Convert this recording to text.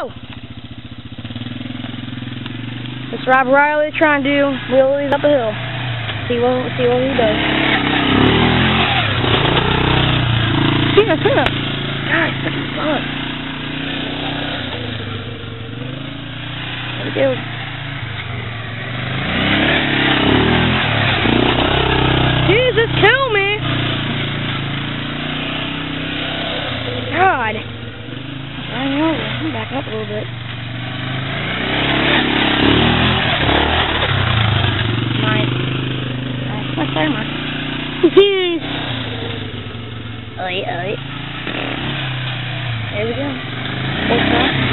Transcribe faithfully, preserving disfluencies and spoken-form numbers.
go! It's Rob Riley trying to do wheelies up a hill. See what, see what he does. Cena, Cena! Guys, this is fun. There we go. Jesus, kill me! God. I know. I'm backing up a little bit. Nice. Nice. My tire mark. Jeez. Oi, oi. There we go. Full stop.